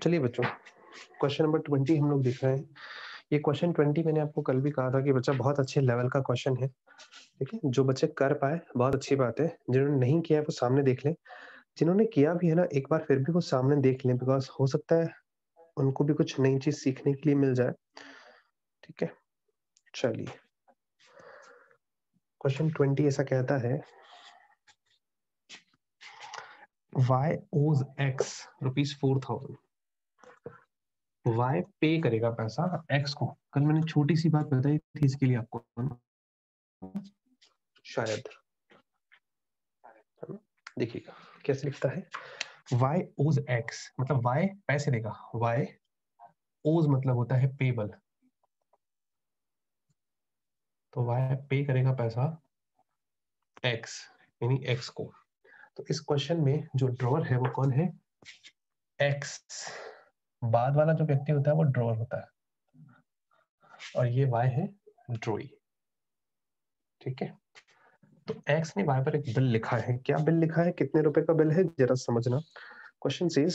चलिए बच्चों, question number 20 हम लोग देख रहे हैं। ये क्वेश्चन 20 मैंने आपको कल भी कहा था कि बच्चा बहुत अच्छे लेवल का क्वेश्चन है। ठीक है, जो बच्चे कर पाए बहुत अच्छी बात है, जिन्होंने नहीं किया है वो सामने देख लें, जिन्होंने किया भी है ना एक बार फिर भी वो सामने देख लें, बिकॉज हो सकता है उनको भी कुछ नई चीज सीखने के लिए मिल जाए। ठीक है, चलिए क्वेश्चन 20 ऐसा कहता है, y owes x ₹4,000। y पे करेगा पैसा x को। कल मैंने छोटी सी बात बताई थी इसके लिए आपको, शायद देखिएगा कैसे लिखता है। y owes x मतलब y पैसे देगा, y owes मतलब होता है पेबल, तो y पे करेगा पैसा x यानी x को। तो इस क्वेश्चन में जो ड्रॉअर है वो कौन है? x। बाद वाला जो व्यक्ति होता है वो ड्रॉअर होता है और ये y है ड्रॉई। ठीक है, तो x ने y पर एक बिल लिखा है। क्या बिल लिखा है, कितने रुपए का बिल है, जरा समझना। क्वेश्चन सेज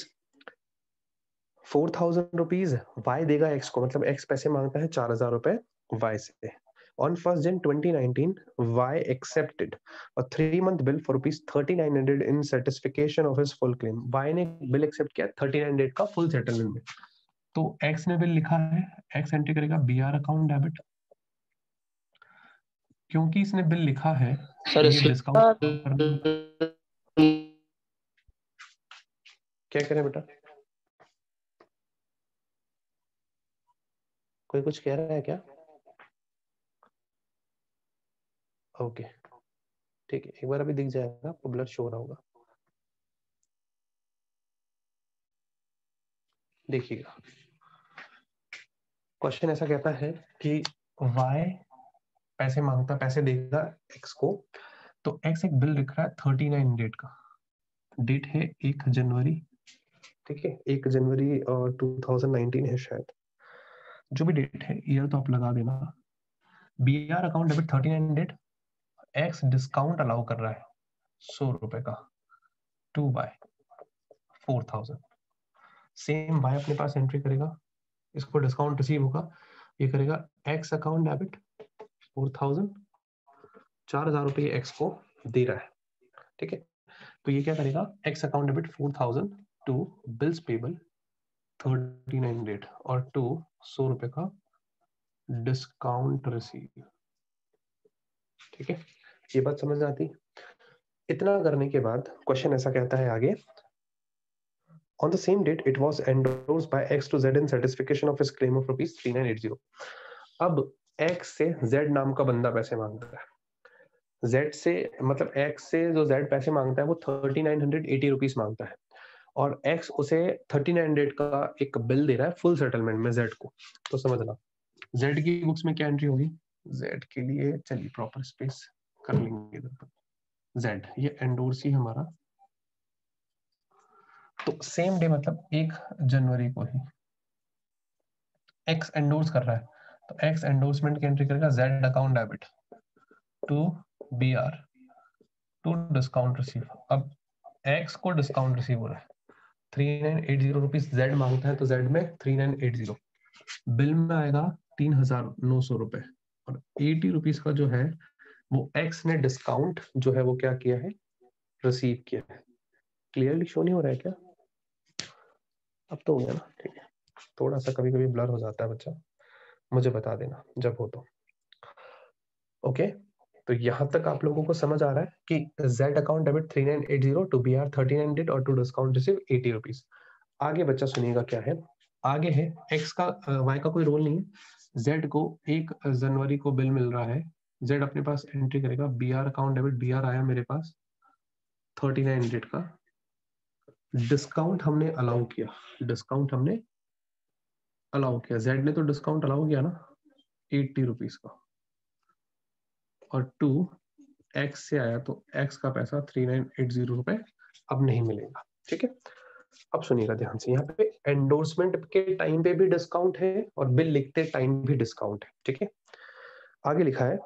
4,000 रुपीज y देगा x को, मतलब x पैसे मांगता है 4,000 रुपए y से। On 1st Jan 2019, Y accepted a 3-month bill for ₹3,900 in satisfaction of his full claim. Y ने बिल एक्सेप्ट किया 3,900 का फुल सेटलमेंट में। तो X ने बिल लिखा है, X एंट्री करेगा BR अकाउंट डेबिट। क्योंकि इसने बिल लिखा है सर ये डिस्काउंट क्या करें बेटा, कोई कुछ कह रहा है क्या? ओके ठीक है, एक बार अभी दिख जाएगा, आपको ब्लर शो हो रहा होगा। देखिएगा क्वेश्चन ऐसा कहता है कि y पैसे मांगता, पैसे देगा x को, तो x एक बिल लिख रहा है 39 डेट का। डेट है 1 जनवरी। ठीक है, 1 जनवरी और 2019 है शायद, जो भी डेट है ईयर तो आप लगा देना। BR account debit 39 date, x discount allow कर रहा है 100 रुपए का 2/4,000। सेम y अपने पास एंट्री करेगा, इसको डिस्काउंट रिसीव होगा, ये करेगा x अकाउंट डेबिट 4,000, 4,000 रुपये x को दे रहा है। ठीक है, तो ये क्या करेगा, x account debit 4,000 to bills payable 39 date और टू 100 रुपए का डिस्काउंट रिसीव। ठीक है, ये बात समझ आती। इतना करने के बाद क्वेश्चन ऐसा कहता है आगे, on the same date it was endorsed by x to z in satisfaction of his claim of ₹3980। अब x से z नाम का बंदा पैसे मांगता है, z से मतलब x से जो z पैसे मांगता है वो 3,980 रुपीज मांगता है और x उसे 39 का एक बिल दे रहा है फुल सेटलमेंट में z को। तो समझना z की बुक्स में क्या एंट्री होगी, z के लिए चलिए प्रॉपर स्पेस कर लेंगे इधर पर, z ये एंडोर्सी हमारा। तो सेम डे मतलब 1 जनवरी को ही x एंडोर्स कर रहा है, तो x एंडोर्समेंट की एंट्री करेगा z account debit to BR to discount receive. अब x को डिस्काउंट रिसीव हो रहा है 3,980 रुपीज, z मांगता है तो z में 3,980 बिल में आएगा 3,900 रुपए और 80 रुपीज का जो है वो x ने डिस्काउंट जो है वो क्या किया है, रिसीव किया है। क्लियरली शो नहीं हो रहा है क्या? अब तो हो गया ना, ठीक है। थोड़ा सा कभी कभी ब्लर हो जाता है बच्चा, मुझे बता देना जब हो तो। ओके, तो यहां तक आप लोगों को समझ आ रहा है कि z account debit 3,980 to BR 39 और टू डिस्काउंट रिसीव 80 रुपीज। आगे बच्चा सुनिएगा क्या है, आगे है x का y का कोई रोल नहीं है, z को 1 जनवरी को बिल मिल रहा है, z अपने पास एंट्री करेगा BR अकाउंट डेबिट, BR आया मेरे पास 39 का, डिस्काउंट हमने अलाउ किया, डिस्काउंट हमने अलाउ किया, z ने तो डिस्काउंट अलाउ किया ना 80 रुपीज का, और टू x से आया तो x का पैसा 3,980 रुपए अब नहीं मिलेगा। ठीक है, अब सुनिएगा ध्यान से, यहाँ पे एंडोर्समेंट के टाइम पे भी डिस्काउंट है और बिल लिखते टाइम भी डिस्काउंट है। ठीक है, आगे लिखा है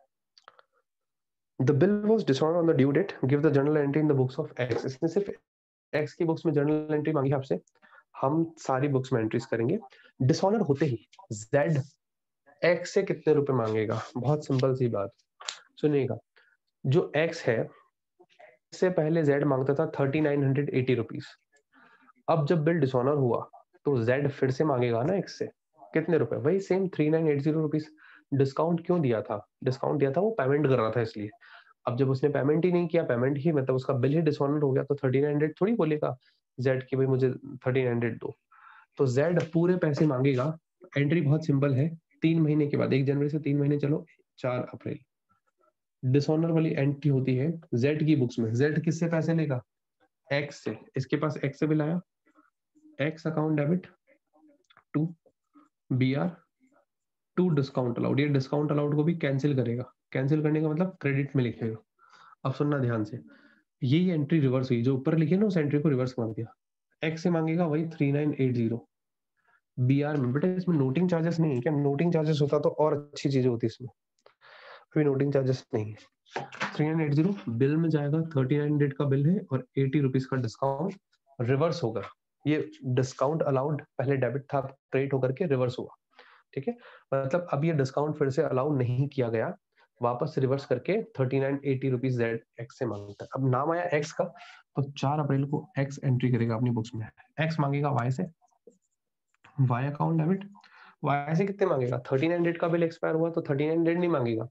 the bill was disorder on the due date, give the journal entry in the books of x। इसने सिर्फ x की बुक्स में जर्नल एंट्री मांगी है आपसे, हम सारी बुक्स में एंट्रीज करेंगे। डिसऑनर होते ही जेड एक्स से कितने रुपए मांगेगा, बहुत सिंपल सी बात सुनिएगा। जो एक्स है इससे पहले जेड मांगता था 3980 रुपीज। अब जब बिल डिसऑनर हुआ तो जेड फिर से मांगेगा ना एक्स से कितने रुपए, वही सेम 3980 रुपीज। डिस्काउंट क्यों दिया था, डिस्काउंट दिया था वो पेमेंट कर रहा था इसलिए। अब जब उसने पेमेंट ही नहीं किया, पेमेंट ही मतलब उसका बिल ही डिसऑनर हो गया, तो 3900 थोड़ी बोलेगा जेड की भाई मुझे 1300 दो। तो जेड पूरे पैसे मांगेगा। एंट्री बहुत सिंपल है, 3 महीने के बाद, 1 जनवरी से 3 महीने चलो 4 अप्रैल। डिसऑनर वाली एंट्री होती है जेड की बुक्स में। जेड किससे पैसे लेगा, एक्स से। इसके पास एक्स से बिल आया, X account debit to B R to discount allowed. ये डिस्काउंट अलाउड को भी कैंसिल करेगा, कैंसिल करने का मतलब क्रेडिट में लिखेगा। अब सुनना ध्यान से, यही एंट्री रिवर्स हुई, जो ऊपर लिखी है ना उस एंट्री को रिवर्स मार दिया। एक्स से मांगेगा वही 3980 बी आर में। बेटा इसमें नोटिंग चार्जेस नहीं है क्या, नोटिंग चार्जेस होता तो और अच्छी चीजें होती इसमें, अभी नोटिंग चार्जेस नहीं है। 3980 बिल में जाएगा, 3900 का बिल है और 80 रुपीज का डिस्काउंट रिवर्स होगा। ये डिस्काउंट अलाउड पहले डेबिट था, क्रेडिट होकर के रिवर्स हुआ, ठीक है। मतलब अब ये डिस्काउंट फिर से अलाउ नहीं किया गया, वापस रिवर्स करके 3980 रुपीज जेड एक्स से मांगता है। अब नाम आया एक्स का, तो 4 अप्रैल को एक्स एंट्री करेगा अपनी बुक्स में। एक्स मांगेगा वाई से, वाई अकाउंट डेबिट। वाई से कितने मांगेगा, 1300 का बिल एक्सपायर हुआ तो 1300 नहीं मांगेगा।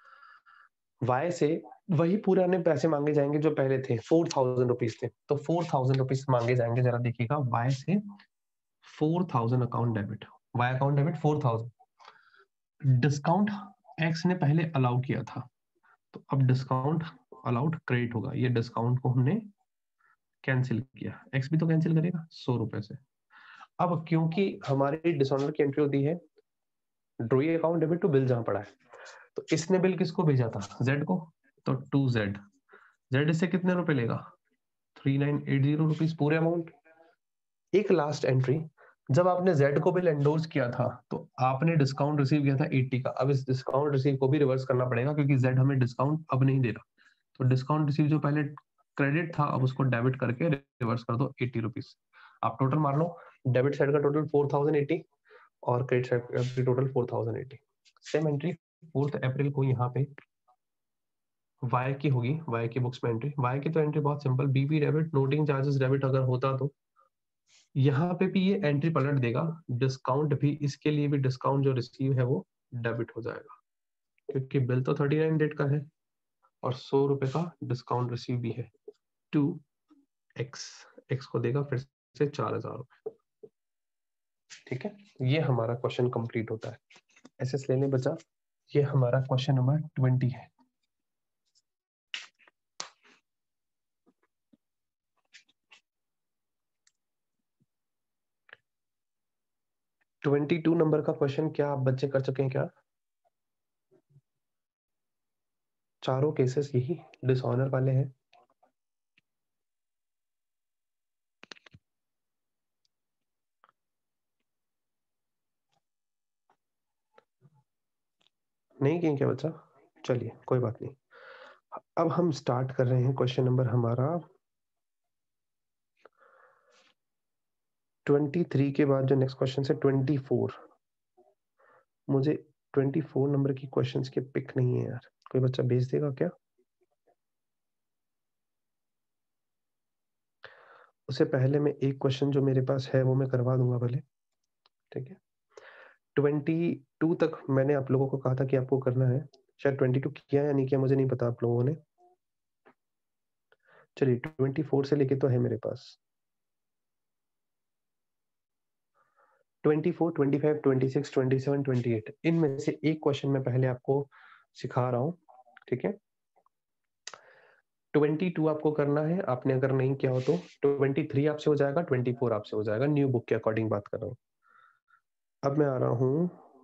वाई से वही पुराने पैसे मांगे जाएंगे जो पहले थे, 4000 रुपीज थे, तो 4000 रुपीज मांगे जाएंगे। जरा देखिएगा, वाई से 4000 account debit, Y account debit 4000। Discount X ने पहले अलाउ किया था, तो अब डिस्काउंट अलाउड क्रेडिट होगा। ये डिस्काउंट को हमने कैंसिल किया, एक्स भी तो कैंसिल करेगा 100 रुपए से। अब क्योंकि हमारी डिसऑनर की एंट्री होती है drawee account debit to bill जहां पड़ा है, तो इसने बिल किसको भेजा था, जेड को, तो टू जेड। जेड इससे कितने रुपए लेगा, 3980 रुपीज पूरे अमाउंट। एक लास्ट एंट्री, जब आपने जेड को बिल एंडोर्स किया था तो आपने डिस्काउंट रिसीव किया था 80 का। अब इस डिस्काउंट रिसीव को भी रिवर्स करना पड़ेगा क्योंकि जेड हमें डिस्काउंट अब नहीं दे रहा। तो डिस्काउंट रिसीव जो पहले क्रेडिट था, अब उसको डेबिट करके रिवर्स कर दो 80 रुपीज। आप टोटल मार लो, डेबिट साइड का टोटल 4080 और क्रेडिट साइड का टोटल 4080। सेम एंट्री 4 अप्रैल को यहाँ पे वाई की होगी, वाई की बुक्स में एंट्री। वाई की तो एंट्री बहुत simple, BP debit, noting charges debit अगर होता तो यहाँ पे भी ये एंट्री पलट देगा। डिस्काउंट भी, इसके लिए भी डिस्काउंट जो रिसीव है वो डेबिट हो जाएगा क्योंकि बिल तो 3900 का है और 100 रुपए का डिस्काउंट रिसीव भी है। टू एक्स, एक्स को देगा फिर से 4000 रुपए, ठीक है। ये हमारा क्वेश्चन कंप्लीट होता है। एसएस लेने बचा, ये हमारा क्वेश्चन नंबर 20 है। ट्वेंटी 22 नंबर का क्वेश्चन क्या आप बच्चे कर चुके हैं क्या, चारों केसेस यही डिसऑनर वाले हैं। नहीं किए क्या बच्चा, चलिए कोई बात नहीं। अब हम स्टार्ट कर रहे हैं क्वेश्चन नंबर हमारा 23 के बाद जो नेक्स्ट क्वेश्चन है 24। मुझे 24 नंबर की क्वेश्चंस के पिक नहीं है यार, कोई बच्चा भेज देगा क्या। उससे पहले मैं एक क्वेश्चन जो मेरे पास है वो मैं करवा दूंगा भले, ठीक है। 22 तक मैंने आप लोगों को कहा था कि आपको करना है, शायद 22 किया या नहीं किया मुझे नहीं पता आप लोगों ने। चलिए 24 से लेके तो है मेरे पास 24, 25, 26, 27, 28। इनमें से एक क्वेश्चन मैं पहले आपको सिखा रहा हूँ, ठीक है। 22 आपको करना है, आपने अगर नहीं किया हो तो 23 आपसे हो जाएगा, 24 आपसे हो जाएगा, न्यू बुक के अकॉर्डिंग बात कर रहा हूँ। अब मैं आ रहा हूँ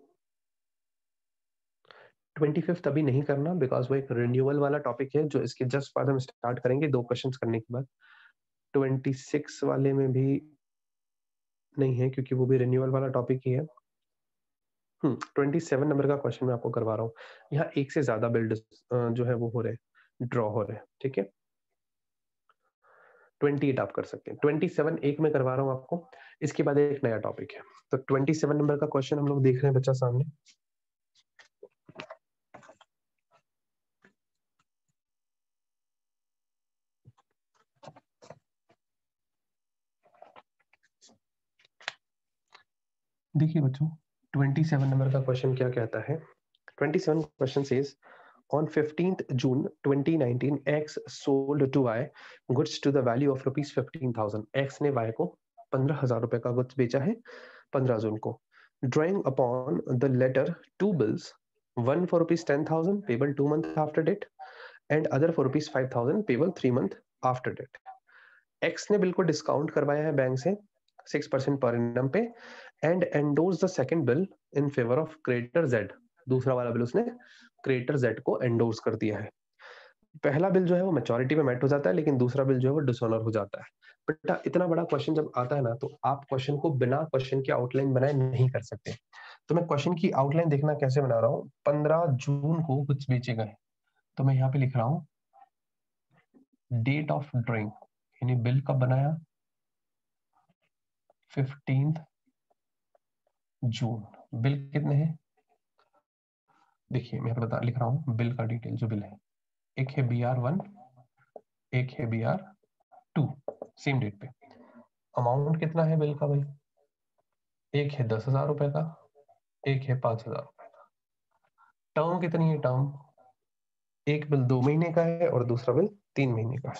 25 अभी नहीं करना बिकॉज वो एक रिन्यूअल वाला टॉपिक है जो इसके जस्ट बाद हम स्टार्ट करेंगे 2 क्वेश्चन करने के बाद। 26 वाले में भी नहीं है क्योंकि वो भी रिन्यूअल वाला टॉपिक ही है। 27 नंबर का क्वेश्चन मैं आपको करवा रहा हूँ। यहाँ एक से ज्यादा बिल्ड जो है वो हो रहे ड्रॉ हो रहे हैं, ठीक है। 28 आप कर सकते हैं। 27 एक में करवा रहा हूँ आपको, इसके बाद एक नया टॉपिक है। तो 27 नंबर का क्वेश्चन हम लोग देख रहे हैं बच्चा सामने। देखिए बच्चों 27 नंबर का क्वेश्चन क्या कहता है। 27 question says on 15th June 2019 X sold to Y goods to the value of rupees 15,000। X ने Y को 15,000 रुपए का गुड्स बेचा है 15 जून को। Drawing upon the letter two bills, one for rupees 10,000 payable 2 months after date and other for rupees 5,000 payable 3 months after date। X ने bill को discount करवाया है बैंक से 6% पर एनम पे and endorse the second bill in favour of creditor Z। दूसरा वाला bill उसने क्रेडिटर Z को एंडोर्स कर दिया है। पहला बिल जो है वो मैच्योरिटी में मेट हो जाता है, लेकिन दूसरा बिल जो है वो डिसऑनर हो जाता है। बेटा इतना बड़ा क्वेश्चन जब आता है ना, तो आप क्वेश्चन को बिना क्वेश्चन की आउटलाइन बनाए नहीं कर सकते। तो मैं क्वेश्चन की आउटलाइन देखना कैसे बना रहा हूँ। 15 जून को कुछ बेचे गए, तो मैं यहाँ पे लिख रहा हूँ डेट ऑफ ड्रॉइंग, यानी बिल कब बनाया 15 जून। बिल कितने हैं, देखिए मैं बता लिख रहा हूँ बिल का डिटेल। जो बिल है, एक है BR1, एक है BR2, सेम डेट पे। अमाउंट कितना है बिल का भाई, एक है 10,000 रुपए का, एक है 5,000 रुपए का। टर्म कितनी है, टर्म एक बिल 2 महीने का है और दूसरा बिल 3 महीने का है।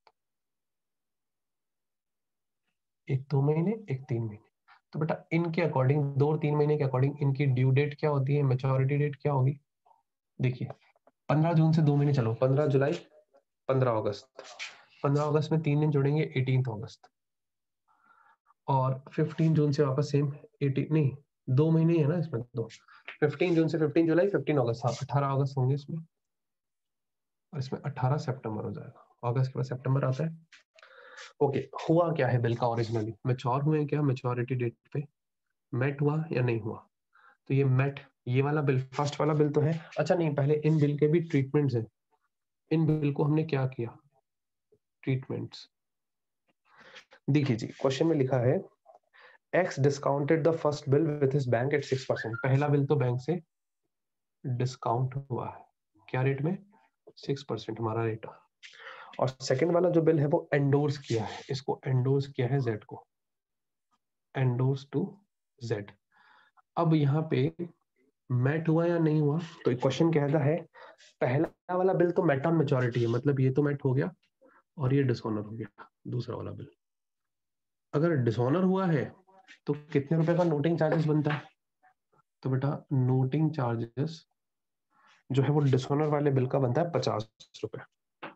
एक 2 महीने, एक 3 महीने। तो बेटा इनके अकॉर्डिंग 2 और 3 महीने के अकॉर्डिंग इनकी ड्यू डेट क्या होती है, मैच्योरिटी डेट क्या होगी। देखिए 15 जून से 2 महीने चलो, 15 जुलाई 15 अगस्त, 15 अगस्त में 3 दिन जोड़ेंगे 18 अगस्त, और 15 जून से वापस सेम 18 नहीं 2 महीने है ना इसमें, तो 15 जून से 15 जुलाई 15 अगस्त, हाँ 18 अगस्त होंगे इसमें, और इसमें 18 सितंबर हो जाएगा। अगस्त के बाद सितंबर आता है। ओके, हुआ क्या है बिल का ओरिजिनली, मैच्योर हुए क्या मैच्योरिटी डेट पे, मेट हुआ या नहीं हुआ। तो ये मेट, ये वाला बिल फर्स्ट वाला बिल तो है। अच्छा नहीं, पहले इन बिल के भी ट्रीटमेंट्स हैं। इन बिल को हमने क्या किया, ट्रीटमेंट्स देखिए जी। क्वेश्चन में लिखा है X discounted the first bill with his bank at 6%। पहला बिल तो बैंक से डिस्काउंट हुआ है, क्या रेट में 6% हमारा रेट। और सेकंड वाला जो बिल है वो एंडोर्स किया है, इसको एंडोर्स किया है Z को, एंडोर्स टू Z। अब यहाँ पे मैट हुआ या नहीं हुआ, तो क्वेश्चन कहता है पहला वाला बिल तो मैट ऑन मैच्योरिटी है, मतलब ये तो मैट हो गया और ये डिसऑनर हो गया दूसरा वाला बिल। अगर डिसऑनर हुआ है तो कितने रुपए का नोटिंग चार्जेस बनता है, तो बेटा नोटिंग चार्जेस जो है वो डिसऑनर वाले बिल का बनता है 50 रुपए।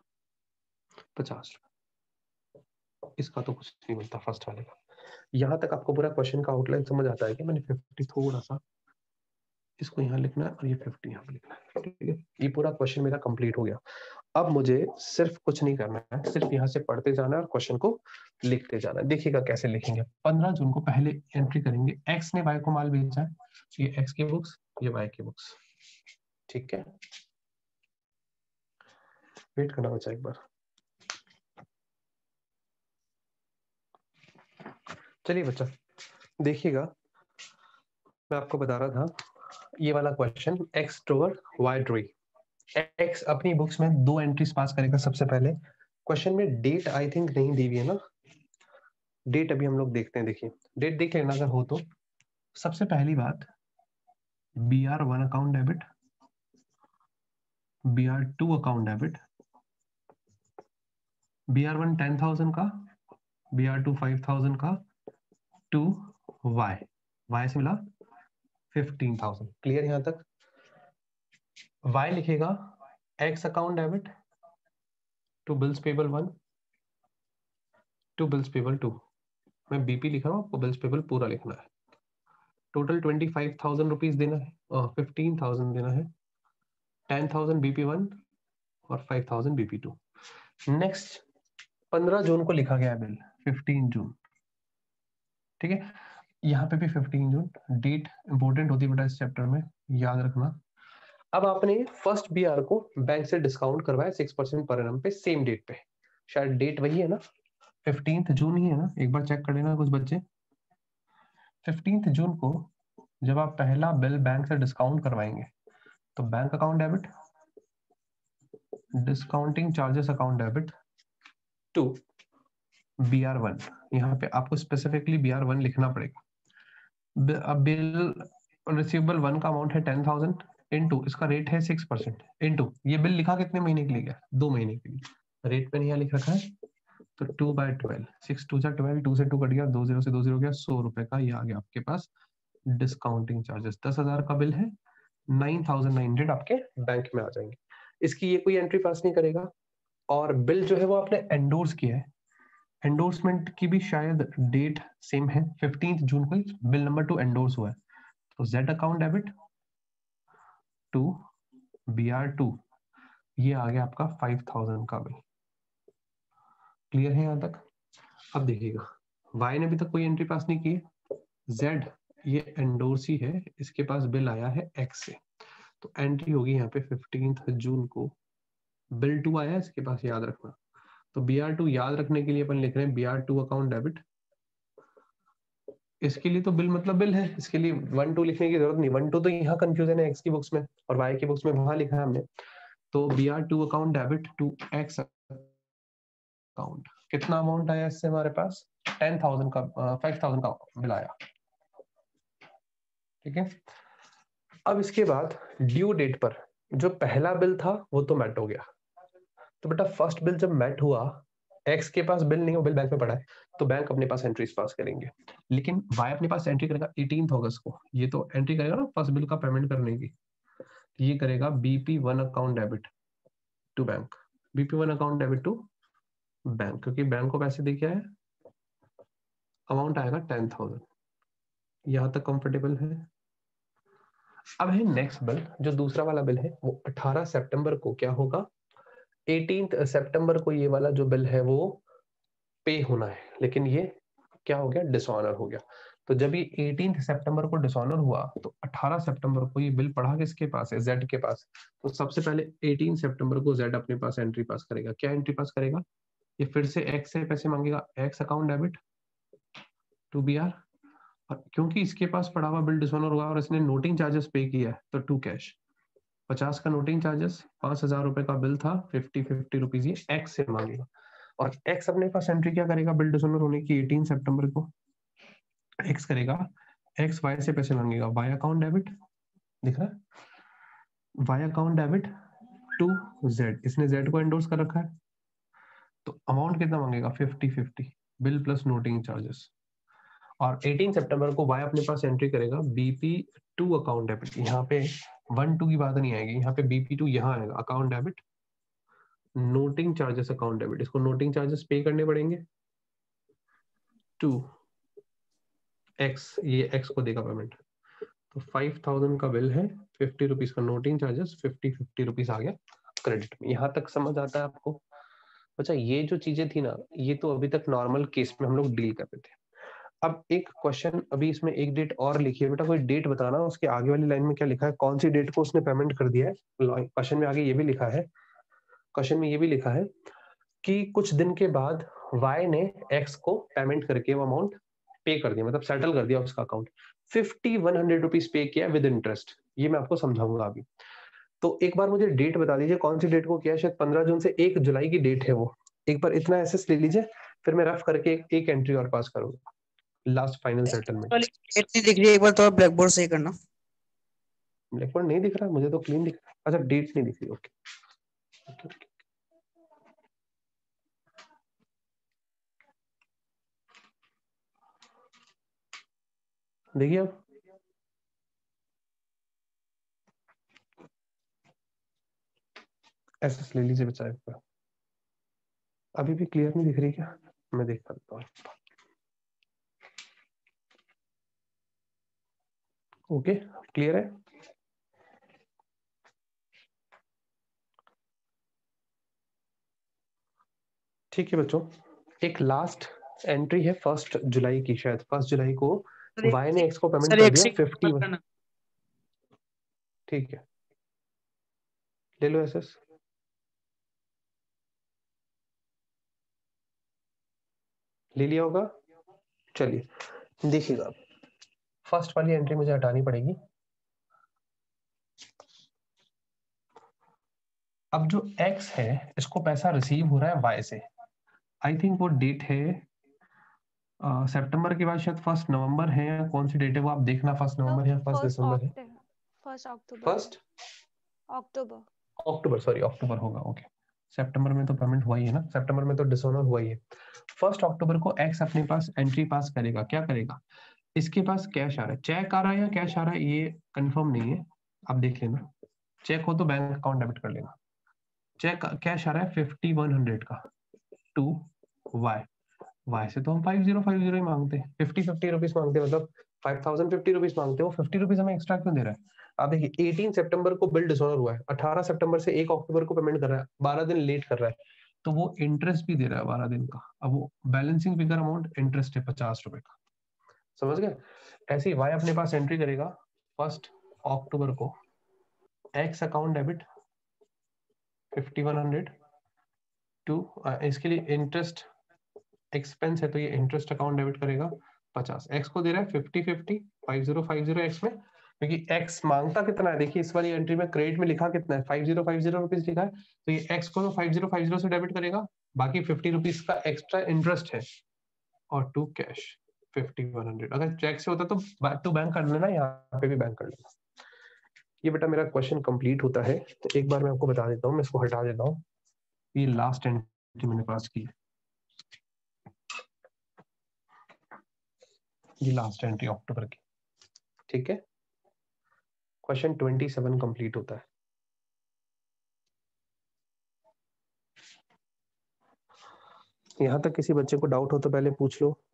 50 रुपए, इसका तो कुछ नहीं बनता फर्स्ट वाले का। यहां तक आपको पूरा क्वेश्चन का आउटलाइन समझ आता है कि मैंने 50 थोड़ा सा इसको यहाँ लिखना है और ये 50 यहाँ पे लिखना है, ठीक है। ये पूरा क्वेश्चन मेरा कंप्लीट हो गया। अब मुझे सिर्फ कुछ नहीं करना है, सिर्फ यहाँ से पढ़ते जाना है और क्वेश्चन को लिखते जाना है। देखिएगा कैसे लिखेंगे। 15 जून को पहले एंट्री करेंगे, एक्स ने वाई को माल बेचा है, ये एक्स की बुक्स, ये वाई की बुक्स, ठीक है। वेट करना बच्चा एक बार। चलिए बच्चा देखिएगा, मैं आपको बता रहा था ये वाला question X drawer Y drawee. एक्स अपनी बुक्स में 2 एंट्रीज पास करेगा। सबसे पहले क्वेश्चन में डेट आई थिंक नहीं दी हुई है ना, डेट अभी हम लोग देखते हैं। देखिए डेट देख लेना अगर हो तो। सबसे पहली बात BR1 account debit, BR2 account debit, BR1 10,000 का, BR2 5,000 का, टू वाई, वाई से मिला 15,000। क्लियर यहां तक। वाई लिखेगा X account debit to bills payable 1 to bills payable 2। मैं बीपी लिख रहा हूँ, आपको बिल्स पेबल पूरा लिखना है। टोटल 25,000 रुपीज देना है, 15,000 देना है, 10,000 BP1 और 5,000 BP2। नेक्स्ट 15 जून को लिखा गया बिल 15 जून, ठीक है। यहाँ पे भी 15 जून, डेट इंपॉर्टेंट होती है बेटा इस चैप्टर में, याद रखना। अब आपने फर्स्ट BR को बैंक से डिस्काउंट करवाया 6% पर एनम पे, सेम डेट पे, शायद डेट वही है ना, 15 जून ही है ना, एक बार चेक कर लेना कुछ बच्चे। 15 जून को जब आप पहला बिल बैंक से डिस्काउंट करवाएंगे तो bank account debit, discounting charges account debit to BR1। यहाँ पे आपको स्पेसिफिकली BR1 लिखना पड़ेगा। अब बिल रिसीवेबल 1 का अमाउंट है 10,000 इनटू इसका रेट है 6% इनटू ये बिल लिखा कितने महीने के लिए गया, 2 महीने के लिए। रेट पे नहीं यहाँ लिख रखा है तो 2/12, 6 2 जा 12, 2 से 2 कट गया, 2 0 से 2 0 गया, 100 रुपए का ये आ गया आपके पास डिस्काउंटिंग चार्जेस। 10,000 का बिल है, 9,900 आपके बैंक में आ जाएंगे। इसकी ये कोई एंट्री पास नहीं करेगा। और बिल जो है वो आपने एंडोर्स किया है, एंडोर्समेंट की भी शायद डेट सेम है, 15 जून को बिल नंबर 2 एंडोर्स हुआ है। तो Z account debit to BR2, ये आ गया आपका 5,000 का बिल। क्लियर है यहाँ तक? अब देखिएगा वाई ने अभी तक कोई एंट्री पास नहीं की है, जेड ये एंडोर्स ही है, इसके पास बिल आया है एक्स से, तो एंट्री होगी यहाँ पे 15 जून को बिल 2 आया है इसके पास, याद रखना। तो BR2 याद रखने के लिए अपन लिख रहे हैं BR2 अकाउंट डेबिट। इसके लिए तो बिल मतलब बिल है, इसके लिए 1 2 लिखने की जरूरत नहीं, 1 2 तो यहाँ कंफ्यूजन है एक्स की बुक्स में और वाई की बुक्स में वहां लिखा है हमने। तो BR2 account debit to X account, कितना अमाउंट आया इससे हमारे पास 10,000 का 5,000 का बिल आया। ठीक है, अब इसके बाद ड्यू डेट पर जो पहला बिल था वो तो मैट हो गया। तो बेटा फर्स्ट बिल जब मैट हुआ, एक्स के पास बिल नहीं हो, बिल बैंक में पड़ा है, तो बैंक अपने पास एंट्रीज पास करेंगे। लेकिन वाई अपने पास एंट्री करेगा 18 अगस्त को, ये तो एंट्री करेगा ना फर्स्ट बिल का पेमेंट करने की, ये करेगा BP1 account debit to bank, BP1 account debit to bank, क्योंकि बैंक को पैसे दे क्या है, अमाउंट आएगा 10,000। यहां तक कंफर्टेबल है? अब है नेक्स्ट बिल, जो दूसरा वाला बिल है वो 18 सितंबर को क्या होगा, 18 सितंबर को ये वाला जो बिल है वो पे होना है, लेकिन ये क्या हो गया, डिसऑनर हो गया। तो जब ये 18 सितंबर को डिसऑनर हुआ तो 18 सितंबर को ये बिल पढ़ा किसके पास है, जेड के पास। तो सबसे पहले 18 सितंबर को जेड अपने पास एंट्री पास करेगा। क्या एंट्री पास करेगा, ये फिर से एक्स से पैसे मांगेगा, X account debit to BR, और क्योंकि इसके पास पड़ा हुआ बिल डिसऑनर हुआ और इसने नोटिंग चार्जेस पे किया है तो टू कैश, 50 का नोटिंग चार्जेस, 5,000 रुपए का बिल था, 50 रुपीज ये एक्स से मांगेगा। और एक्स अपने पास एंट्री क्या करेगा बिल डिसऑनर होने की 18 सितंबर को, एक्स करेगा, एक्स वाई से पैसे मांगेगा, वाई अकाउंट डेबिट, दिख रहा है, Y account debit to Z, इसने जेड को एंडोर्स कर रखा है, तो अमाउंट कितना मांगेगा 50 बिल प्लस नोटिंग चार्जेस। और 18 सितंबर को वाई अपने पास एंट्री करेगा BP2 अकाउंट डेबिट, यहाँ पे 1 2 की बात नहीं आएगी, यहाँ पे BP2 यहाँ आएगा account debit noting charges account debit, इसको नोटिंग चार्जेस पे करने पड़ेंगे टू एक्स, ये एक्स को देगा पेमेंट। तो 5,000 का बिल है, 50 रुपीज का नोटिंग चार्जेस, 50 रुपीज आ गया क्रेडिट में। यहाँ तक समझ आता है आपको? अच्छा, ये जो चीजें थी ना, ये तो अभी तक नॉर्मल केस में हम लोग डील कर रहे थे। अब एक क्वेश्चन, अभी इसमें एक डेट और लिखी है बेटा, कोई डेट बताना उसके आगे वाली लाइन में क्या लिखा है, कौन सी डेट को उसने पेमेंट कर दिया है। क्वेश्चन में आगे ये भी लिखा है, क्वेश्चन में ये भी लिखा है कि कुछ दिन के बाद वाई ने एक्स को पेमेंट करके वो अमाउंट पे कर दिया, मतलब सेटल कर दिया उसका अकाउंट, 5100 रुपीज पे किया विद इंटरेस्ट। ये मैं आपको समझाऊंगा अभी। तो एक बार मुझे डेट बता दीजिए कौन सी डेट को किया है, शायद 15 जून से 1 जुलाई की डेट है वो। एक बार इतना एसेस ले लीजिए, फिर मैं रफ करके एक एंट्री और पास करूंगा, लास्ट फाइनल सेटलमेंट। डेट नहीं दिख रही, एक बार तो ब्लैक बोर्ड सही करना। ब्लैक बोर्ड नहीं दिख रहा मुझे, तो क्लीन दिख रहा है। अच्छा, डेट नहीं दिख रही, ओके। देखिए अब एसेस ले लीजिए बच्चा, एक बार। अभी भी क्लियर नहीं दिख रही क्या, मैं देख सकता हूँ। ओके, क्लियर है? ठीक है बच्चों, एक लास्ट एंट्री है 1 जुलाई की, शायद 1 जुलाई को वाई ने एक्स को पेमेंट सर कर एक दिया से 51। ठीक है, ले लो एसेस। ले लिया होगा। चलिए देखिएगा, फर्स्ट वाली एंट्री मुझे हटानी पड़ेगी। अब जो x है इसको पैसा रिसीव हो रहा है y से, आई थिंक वो डेट है सितंबर के बाद शायद 1 नवंबर है, या कौन सी डेट है वो आप देखना, 1 नवंबर है या 1 दिसंबर है, 1 अक्टूबर 1 अक्टूबर अक्टूबर, सॉरी अक्टूबर होगा, ओके। सितंबर में तो पेमेंट हुआ ही है ना, सितंबर में तो डिसऑनर हुआ ही है। 1 अक्टूबर को एक्स अपने पास एंट्री पास करेगा, क्या करेगा, इसके पास कैश आ रहा है, चेक आ रहा है या कैश आ रहा है ये कंफर्म नहीं है, आप देख लेना, चेक हो तो बैंक अकाउंट डेबिट कर लेना। चेक कैश आ रहा है 5100 का टू वाई से तो हम 5050 ही मांगते हैं, 50 रुपीज मांगते हैं, मतलब 5050 रुपीज मांगते हो, 50 रुपीज हमें एक्स्ट्रा क्यों दे रहा है। आप देखिए 18 सितंबर को बिल डिसऑनर हुआ है, 18 सितंबर से 1 अक्टूबर को पेमेंट कर रहा है, 12 दिन लेट कर रहा है, तो वो इंटरेस्ट भी दे रहा है 12 दिन का। अब वो बैलेंसिंग फिगर अमाउंट इंटरेस्ट है 50 रुपए का, समझ गए। ऐसे ही वाई अपने पास एंट्री करेगा 1 अक्टूबर को, एक्स अकाउंट डेबिट 5100 टू, इसके लिए इंटरेस्ट एक्सपेंस है तो ये इंटरेस्ट अकाउंट डेबिट करेगा 50, एक्स को दे रहा है 5050 एक्स में, क्योंकि एक्स मांगता कितना है, देखिए इस वाली एंट्री में क्रेडिट में लिखा कितना है 5050 रुपीज लिखा है, तो ये एक्स को तो 5050 से डेबिट करेगा, बाकी 50 रुपीज का एक्स्ट्रा इंटरेस्ट है, और टू कैश 5100। अगर चेक से होता तो बैक टू बैंक कर लेना, यहाँ पे भी बैंक कर लेना। ये बेटा मेरा क्वेश्चन कंप्लीट होता है, तो एक बार मैं आपको बता देता हूँ, मैं इसको हटा देता हूँ, ये लास्ट एंट्री मैंने पास की है, ये लास्ट एंट्री अक्टूबर की, ठीक है। क्वेश्चन 27 कंप्लीट होता है। यहां तक किसी बच्चे को डाउट हो तो पहले पूछ लो,